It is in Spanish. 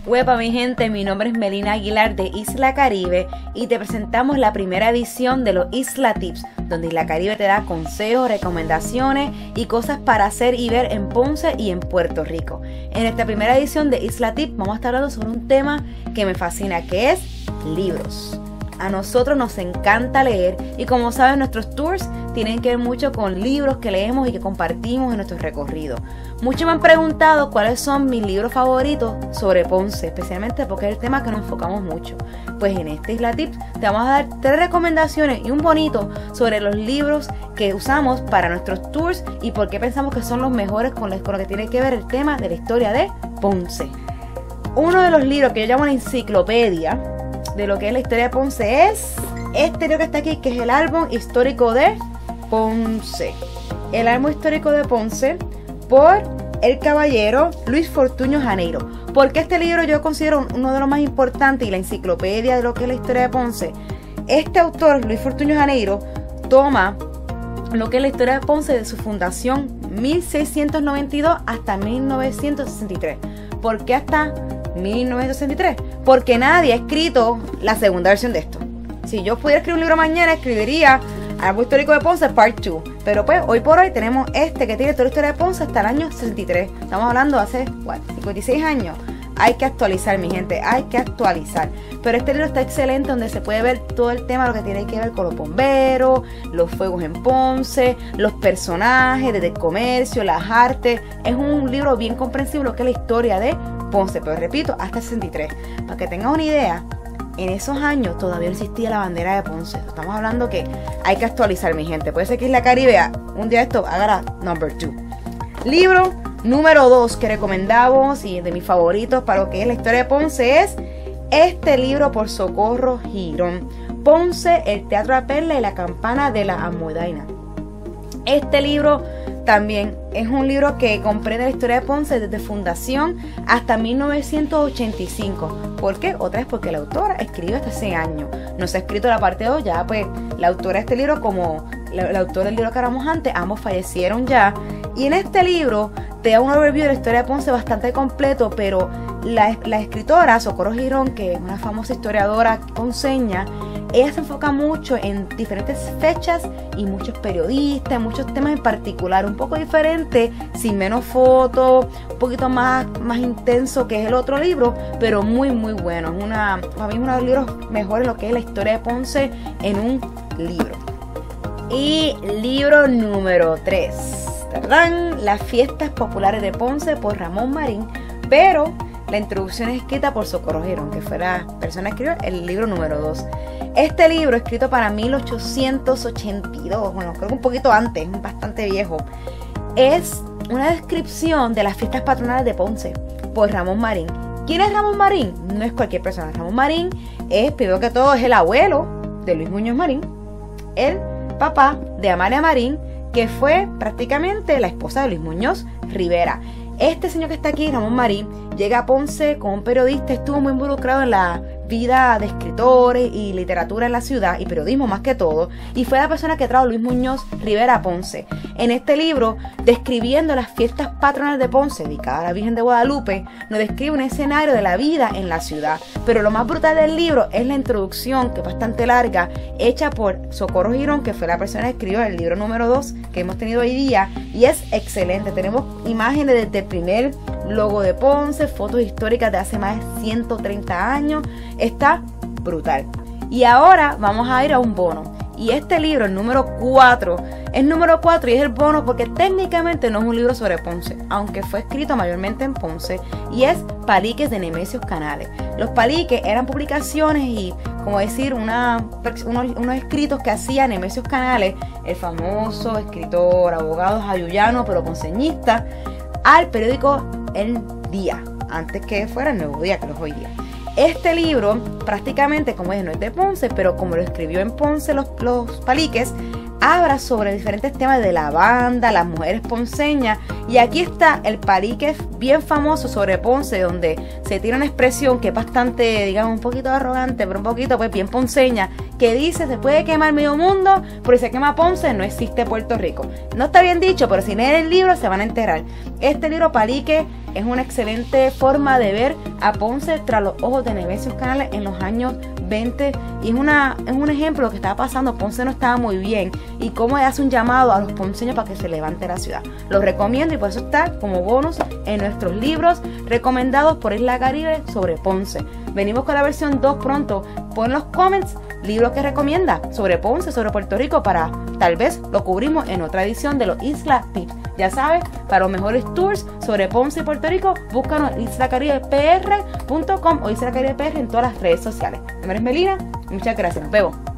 Huepa mi gente, mi nombre es Melina Aguilar de Isla Caribe y te presentamos la primera edición de los Isla Tips, donde Isla Caribe te da consejos, recomendaciones y cosas para hacer y ver en Ponce y en Puerto Rico. En esta primera edición de Isla Tips vamos a estar hablando sobre un tema que me fascina, que es libros. A nosotros nos encanta leer y como saben nuestros tours tienen que ver mucho con libros que leemos y que compartimos en nuestros recorridos. Muchos me han preguntado cuáles son mis libros favoritos sobre Ponce, especialmente porque es el tema que nos enfocamos mucho. Pues en este Isla Tips te vamos a dar 3 recomendaciones y un bonito sobre los libros que usamos para nuestros tours y por qué pensamos que son los mejores con lo que tiene que ver el tema de la historia de Ponce. Uno de los libros que yo llamo la enciclopedia de lo que es la historia de Ponce es este libro que está aquí, que es el álbum histórico de Ponce. El álbum histórico de Ponce por el caballero Luis Fortuño Janeiro. Porque este libro yo considero uno de los más importantes y la enciclopedia de lo que es la historia de Ponce. Este autor, Luis Fortuño Janeiro, toma lo que es la historia de Ponce de su fundación 1692 hasta 1963. ¿Por qué hasta 1963? Porque nadie ha escrito la segunda versión de esto. Si yo pudiera escribir un libro mañana, escribiría Álbum histórico de Ponce Part 2. Pero pues hoy por hoy tenemos este que tiene toda la historia de Ponce hasta el año 63. Estamos hablando de hace 56 años. Hay que actualizar, mi gente, hay que actualizar. Pero este libro está excelente, donde se puede ver todo el tema, lo que tiene que ver con los bomberos, los fuegos en Ponce, los personajes, desde el comercio, las artes. Es un libro bien comprensible, lo que es la historia de Ponce, pero repito, hasta el 63. Para que tengas una idea, en esos años todavía no existía la bandera de Ponce. Estamos hablando que hay que actualizar, mi gente. Puede ser que Isla Caribe un día esto haga la number 2. Libro número 2 que recomendamos y de mis favoritos para lo que es la historia de Ponce es este libro por Socorro Girón, Ponce, el Teatro de la Perla y la Campana de la Almudaina. Este libro también es un libro que comprende la historia de Ponce desde fundación hasta 1985. ¿Por qué? Otra vez porque la autora escribió hasta hace años. No se ha escrito la parte 2, ya pues la autora de este libro como la autora del libro que hablamos antes, ambos fallecieron ya. Y en este libro te da un overview de la historia de Ponce bastante completo, pero la escritora Socorro Girón, que es una famosa historiadora ponceña, ella se enfoca mucho en diferentes fechas y muchos periodistas, muchos temas en particular, un poco diferente, sin menos fotos, un poquito más intenso que es el otro libro, pero muy muy bueno. Para mí es uno de los libros mejores lo que es la historia de Ponce en un libro. Y libro número 3, ¿verdad? Las fiestas populares de Ponce por Ramón Marín, pero la introducción es escrita por Socorro Girón, que fue la persona que escribió el libro número 2. Este libro, escrito para 1882, bueno, creo que un poquito antes, bastante viejo, es una descripción de las fiestas patronales de Ponce por Ramón Marín. ¿Quién es Ramón Marín? No es cualquier persona. Ramón Marín es, primero que todo, es el abuelo de Luis Muñoz Marín, el papá de Amalia Marín, que fue prácticamente la esposa de Luis Muñoz Rivera. Este señor que está aquí, Ramón Marín, llega a Ponce como un periodista, estuvo muy involucrado en la vida de escritores y literatura en la ciudad y periodismo más que todo, y fue la persona que trajo Luis Muñoz Rivera a Ponce. En este libro, describiendo las fiestas patronales de Ponce, dedicadas a la Virgen de Guadalupe, nos describe un escenario de la vida en la ciudad. Pero lo más brutal del libro es la introducción, que es bastante larga, hecha por Socorro Girón, que fue la persona que escribió el libro número 2 que hemos tenido hoy día, y es excelente. Tenemos imágenes desde el primer logo de Ponce, fotos históricas de hace más de 130 años. Está brutal. Y ahora vamos a ir a un bono. Y este libro, el número 4, es número 4 y es el bono porque técnicamente no es un libro sobre Ponce, aunque fue escrito mayormente en Ponce, y es Paliques de Nemesios Canales. Los paliques eran publicaciones y, como decir, unos escritos que hacía Nemesios Canales, el famoso escritor, abogado jayullano, pero ponceñista, al periódico El Día, antes que fuera el Nuevo Día, que los hoy día. Este libro, prácticamente, como dije, no es de Ponce, pero como lo escribió en Ponce los paliques, habla sobre diferentes temas de la banda, las mujeres ponceñas, y aquí está el palique bien famoso sobre Ponce, donde se tira una expresión que es bastante, digamos, un poquito arrogante, pero un poquito pues bien ponceña, que dice se puede quemar medio mundo, pero si se quema Ponce no existe Puerto Rico. No está bien dicho, pero si leen el libro se van a enterar. Este libro, Palique, es una excelente forma de ver a Ponce tras los ojos de Nemesio Canales en los años 20 y es un ejemplo de lo que estaba pasando. Ponce no estaba muy bien y cómo hace un llamado a los ponceños para que se levante la ciudad. Lo recomiendo y por eso está como bonus en nuestros libros recomendados por Isla Caribe sobre Ponce. Venimos con la versión 2 pronto. Pon en los comments libros que recomienda sobre Ponce, sobre Puerto Rico, para tal vez lo cubrimos en otra edición de los Isla Tips. Ya sabes, para los mejores tours sobre Ponce y Puerto Rico, búscanos islacaribepr.com o Isla Caribe PR en todas las redes sociales. Mi nombre es Melina y muchas gracias. Nos vemos.